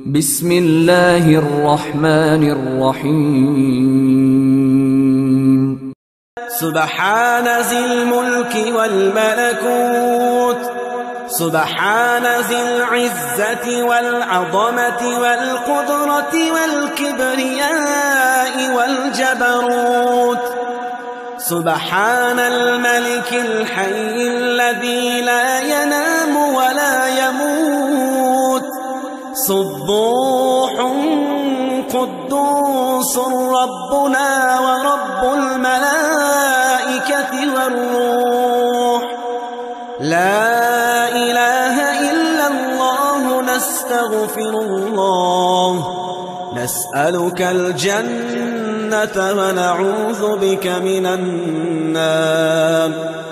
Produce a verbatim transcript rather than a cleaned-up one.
بسم الله الرحمن الرحيم. سبحان ذي الملك والملكوت، سبحان ذي العزة والعظمة والقدرة والكبرياء والجبروت، سبحان الملك الحي الذي لا ينام ولا يموت، سبوح قدوس ربنا ورب الملائكة والروح، لا إله إلا الله نستغفر الله، نسألك الجنة ونعوذ بك من النار.